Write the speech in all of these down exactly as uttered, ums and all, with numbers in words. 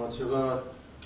어, 제가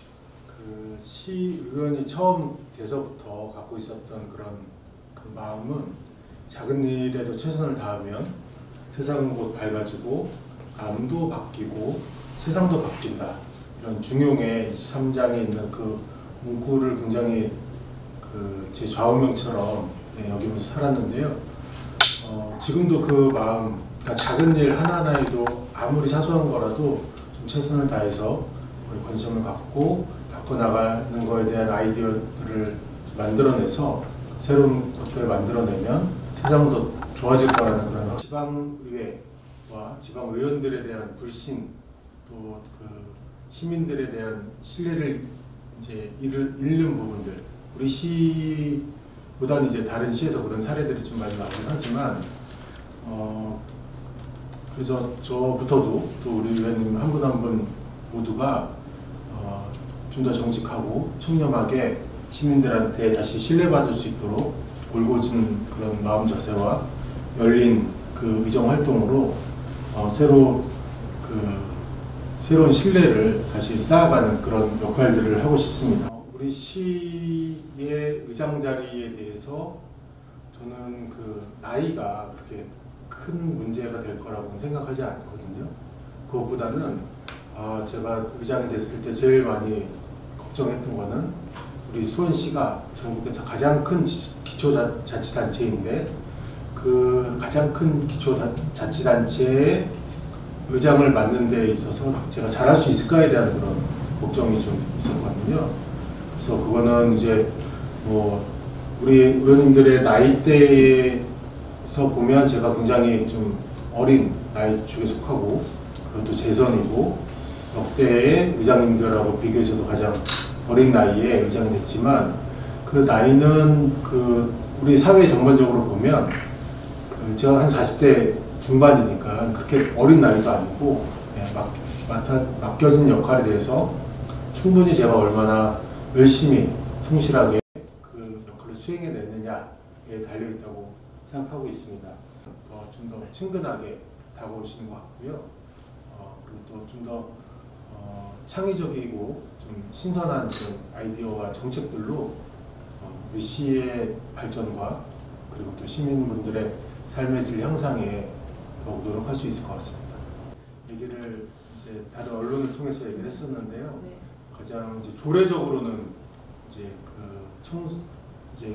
그 시의원이 처음 돼서부터 갖고 있었던 그런 그 마음은 작은 일에도 최선을 다하면 세상은 곧 밝아지고 남도 바뀌고 세상도 바뀐다. 이런 중용의 이십삼 장에 있는 그 문구를 굉장히 그 제 좌우명처럼 예, 여기면서 살았는데요. 어, 지금도 그 마음, 그러니까 작은 일 하나하나에도 아무리 사소한 거라도 좀 최선을 다해서 관심을 갖고 바꿔나가는 거에 대한 아이디어들을 만들어내서 새로운 것들을 만들어내면 세상은 더 좋아질 거라는 그런 지방의회와 지방의원들에 대한 불신, 또 그 시민들에 대한 신뢰를 이제 잃을, 잃는 부분들, 우리 시보다는 이제 다른 시에서 그런 사례들이 좀 많이 나오긴 하지만, 어 그래서 저부터도 또 우리 의원님 한 분 한 분 모두가 어, 좀 더 정직하고 청렴하게 시민들한테 다시 신뢰받을 수 있도록 올곧은 그런 마음 자세와 열린 그 의정 활동으로 어, 새로 그 새로운 신뢰를 다시 쌓아가는 그런 역할들을 하고 싶습니다. 어, 우리 시의 의장 자리에 대해서 저는 그 나이가 그렇게 큰 문제가 될 거라고는 생각하지 않거든요. 그것보다는 아, 제가 의장이 됐을 때 제일 많이 걱정했던 거는 우리 수원시가 전국에서 가장 큰 기초자치단체인데 그 가장 큰 기초자치단체의 의장을 맡는 데 있어서 제가 잘할 수 있을까에 대한 그런 걱정이 좀 있었거든요. 그래서 그거는 이제 뭐 우리 의원님들의 나이대에서 보면 제가 굉장히 좀 어린 나이 축에 속하고 그리고 또 재선이고 역대의 의장님들하고 비교해서도 가장 어린 나이에 의장이 됐지만 그 나이는 그 우리 사회 전반적으로 보면 그 제가 한 사십 대 중반이니까 그렇게 어린 나이도 아니고 예, 맡, 맡아, 맡겨진 역할에 대해서 충분히 제가 얼마나 열심히 성실하게 그 역할을 수행해내느냐에 달려있다고 생각하고 있습니다. 더 좀 더 친근하게 다가오시는 것 같고요. 어, 그리고 또 좀 더 어, 창의적이고 좀 신선한 그런 아이디어와 정책들로 어, 우리 시의 발전과 그리고 또 시민분들의 삶의 질 향상에 더욱 노력할 수 있을 것 같습니다. 얘기를 이제 다른 언론을 통해서 얘기를 했었는데요. 네. 가장 이제 조례적으로는 이제 그 청 이제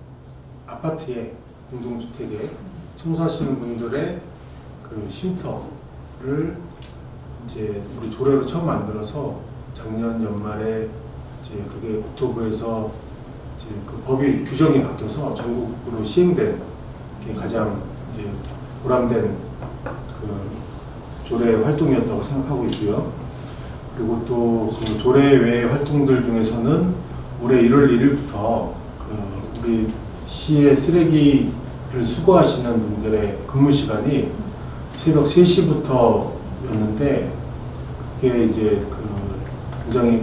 아파트에 공동주택에 청소하시는 분들의 그 쉼터를 이제 우리 조례로 처음 만들어서 작년 연말에 이제 그게 국토부에서 이제 그 법이 규정이 바뀌어서 전국으로 시행된 게 가장 이제 보람된 그 조례 활동이었다고 생각하고 있고요. 그리고 또 그 조례 외의 활동들 중에서는 올해 일월 일일부터 그 우리 시의 쓰레기를 수거하시는 분들의 근무 시간이 새벽 세 시부터였는데 그게 이제 그 굉장히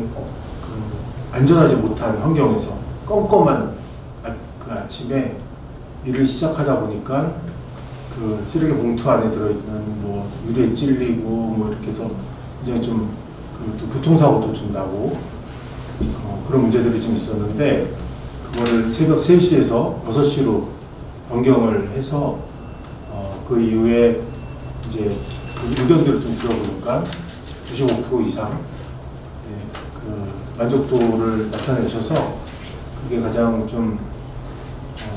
그 안전하지 못한 환경에서 껌껌한 그 아침에 일을 시작하다 보니까 그 쓰레기 봉투 안에 들어있는 뭐 유리에 찔리고 뭐 이렇게 해서 굉장히 좀 그 또 교통사고도 좀 나고 어 그런 문제들이 좀 있었는데 그걸 새벽 세 시에서 여섯 시로 변경을 해서 어 그 이후에 이제 그 의견들을 좀 들어보니까 구십오 퍼센트 이상 네, 그 만족도를 나타내셔서 그게 가장 좀 어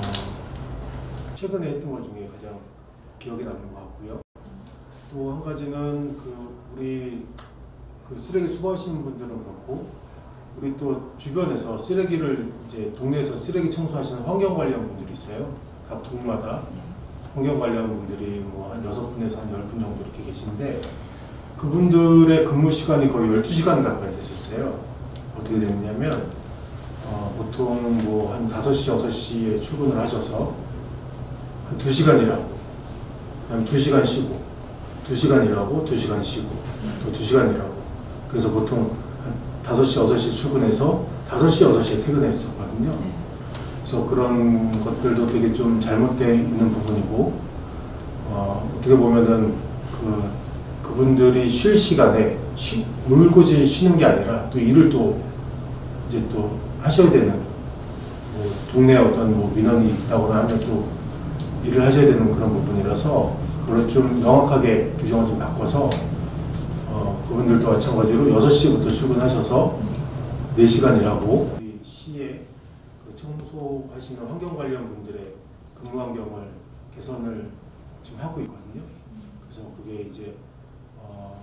최근에 했던 것 중에 가장 기억에 남는 것 같고요. 또 한 가지는 그 우리 그 쓰레기 수거하시는 분들은 그렇고 우리 또 주변에서 쓰레기를 이제 동네에서 쓰레기 청소하시는 환경관리원 분들이 있어요. 각 동마다 환경관리원 분들이 뭐 한 여섯 분에서 한 열 분 정도 이렇게 계신데 그분들의 근무 시간이 거의 열두 시간 가까이 됐었어요. 어떻게 됐냐면 어, 보통 뭐 한 다섯 시, 여섯 시에 출근을 하셔서 한 두 시간 일하고 그다음에 두 시간 쉬고 두 시간 일하고 두 시간 쉬고 또 두 시간 일하고 그래서 보통 한 다섯 시, 여섯 시 출근해서 다섯 시, 여섯 시에 퇴근했었거든요. 그래서 그런 것들도 되게 좀 잘못되어 있는 부분이고 어, 어떻게 보면은 그, 그분들이 쉴 시간에 쉬, 울고지 쉬는 게 아니라 또 일을 또 이제 또 하셔야 되는, 뭐 동네에 어떤 뭐 민원이 있다거나 하면 또 일을 하셔야 되는 그런 부분이라서 그걸 좀 명확하게 규정을 좀 바꿔서 어, 그분들도 마찬가지로 여섯 시부터 출근하셔서 네 시간 일하고 시에 그 청소하시는 환경 관련 분들의 근무 환경을 개선을 지금 하고 있거든요. 그래서 그게 이제 어,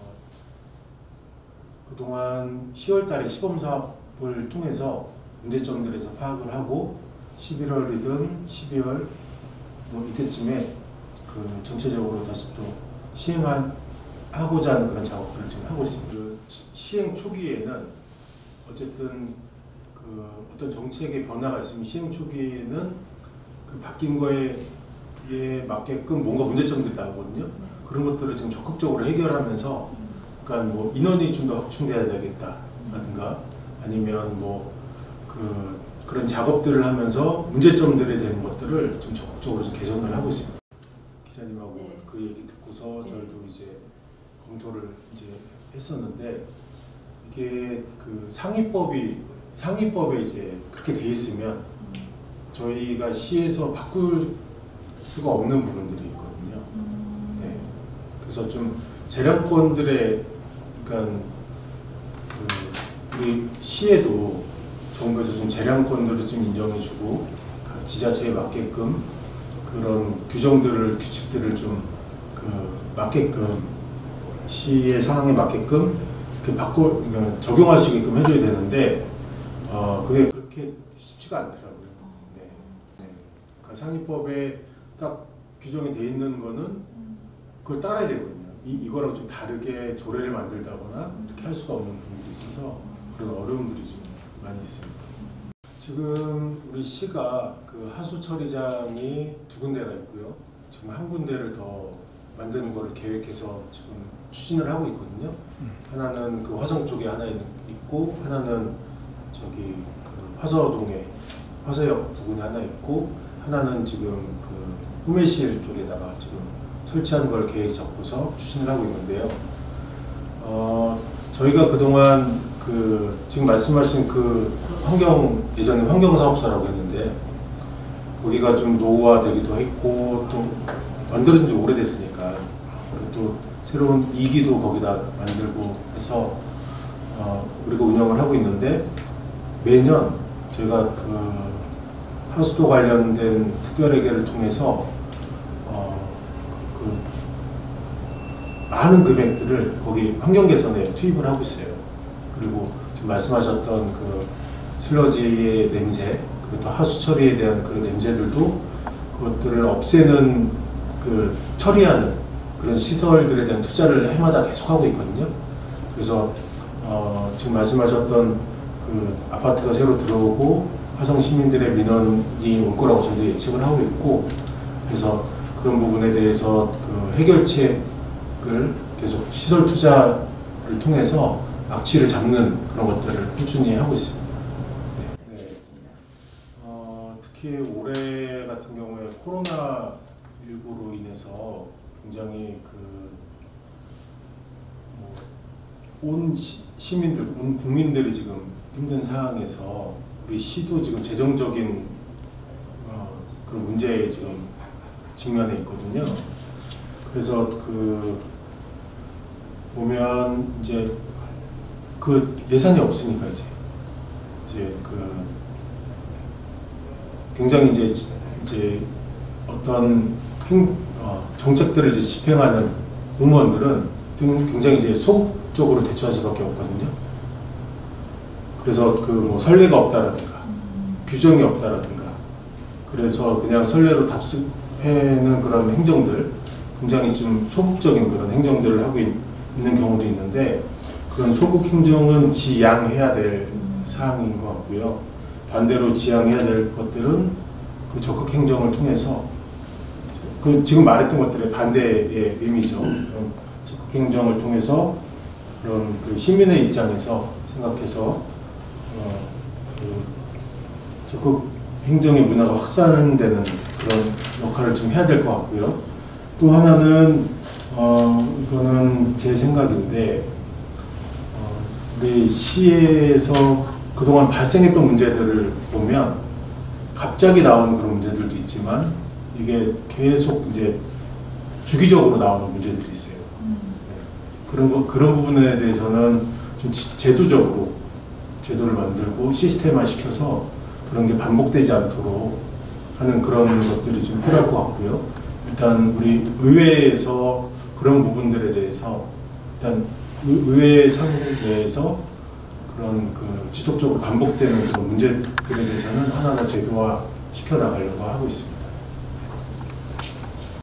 그동안 시월 달에 시범 사업을 통해서 문제점들에서 파악을 하고 십일월이든 십이월 뭐 이때쯤에 그 전체적으로 다시 또 시행하고자 하는 그런 작업들을 지금 하고 있습니다. 그 시행 초기에는 어쨌든 그 어떤 정책의 변화가 있으면 시행 초기에는 그 바뀐 거에 맞게끔 뭔가 문제점들이 나오거든요. 그런 것들을 지금 적극적으로 해결하면서, 그러니까 뭐 인원이 좀 더 확충돼야 되겠다라든가 아니면 뭐 그 그런 작업들을 하면서 문제점들이 되는 것들을 좀 적극적으로 좀 개선을 하고 있습니다. 기자님하고 네. 그 얘기 듣고서 네. 저희도 이제 검토를 이제 했었는데, 이게 그 상위법이 상위법에 이제 그렇게 돼 있으면 저희가 시에서 바꿀 수가 없는 부분들이 있거든요. 네. 그래서 좀 재량권들의, 그러니까 그 우리 시에도 정부에서 좀 재량권들을 좀 인정해주고 각 지자체에 맞게끔 그런 규정들을 규칙들을 좀 그 맞게끔 시의 상황에 맞게끔 이렇게 바꿔 그러니까 적용할 수 있게끔 해줘야 되는데 어 그게 그렇게 쉽지가 않더라고요. 네. 네. 그러니까 상위법에 딱 규정이 돼 있는 거는 그걸 따라야 되거든요. 이 이거랑 좀 다르게 조례를 만들다거나 이렇게 할 수가 없는 부분들이 있어서 그런 어려움들이 좀 많이 있습니다. 지금 우리 시가 그 하수 처리장이 두 군데가 있고요. 지금 한 군데를 더 만드는 거를 계획해서 지금 추진을 하고 있거든요. 음. 하나는 그 화성 쪽에 하나 있고, 하나는 저기 그 화서동에 화서역 부근에 하나 있고, 하나는 지금 그 후매실 쪽에다가 지금 설치하는 걸 계획 잡고서 추진을 하고 있는데요. 어, 저희가 그동안 그 지금 말씀하신 그 환경, 예전에 환경사업소라고 했는데 거기가 좀 노후화되기도 했고 또 만들어진 지 오래됐으니까 또 새로운 이 기도 거기다 만들고 해서 어, 우리가 운영을 하고 있는데, 매년 저희가 그 하수도 관련된 특별회계를 통해서 어, 그 많은 금액들을 거기 환경 개선에 투입을 하고 있어요. 그리고 지금 말씀하셨던 그 슬러지의 냄새, 그리고 또 하수 처리에 대한 그런 냄새들도 그것들을 없애는 그 처리하는 그런 시설들에 대한 투자를 해마다 계속하고 있거든요. 그래서 어 지금 말씀하셨던 그 아파트가 새로 들어오고 화성 시민들의 민원이 올 거라고 저희도 예측을 하고 있고, 그래서 그런 부분에 대해서 그 해결책을 계속 시설 투자를 통해서 악취를 잡는 그런 것들을 꾸준히 하고 있습니다. 네. 네. 어, 특히 올해 같은 경우에 코로나 일구로 인해서 굉장히 그 온 시민들, 온 국민들이 지금 힘든 상황에서 우리 시도 지금 재정적인 어, 그런 문제에 지금 직면해 있거든요. 그래서 그 보면 이제 그 예산이 없으니까 이제 이제 그 굉장히 이제 이제 어떤 행, 어, 정책들을 이제 집행하는 공무원들은 굉장히 이제 소극적으로 대처할 수밖에 없거든요. 그래서 그 뭐 선례가 없다라든가 규정이 없다라든가 그래서 그냥 선례로 답습해는 그런 행정들, 굉장히 좀 소극적인 그런 행정들을 하고 있, 있는 경우도 있는데, 그런 소극 행정은 지양해야 될 사항인 것 같고요. 반대로 지양해야 될 것들은 그 적극 행정을 통해서 그 지금 말했던 것들의 반대의 의미죠. 적극 행정을 통해서 그런 그 시민의 입장에서 생각해서 어, 그 적극 행정의 문화가 확산되는 그런 역할을 좀 해야 될 것 같고요. 또 하나는 어, 이거는 제 생각인데 우리 시에서 그동안 발생했던 문제들을 보면 갑자기 나오는 그런 문제들도 있지만 이게 계속 이제 주기적으로 나오는 문제들이 있어요. 네. 그런 거, 그런 부분에 대해서는 좀 지, 제도적으로 제도를 만들고 시스템화 시켜서 그런 게 반복되지 않도록 하는 그런 것들이 좀 필요할 것 같고요. 일단 우리 의회에서 그런 부분들에 대해서 일단 의회 상내에서 그런 그 지속적으로 반복되는 그런 문제들에 대해서는 하나하나 제도화 시켜 나가려고 하고 있습니다.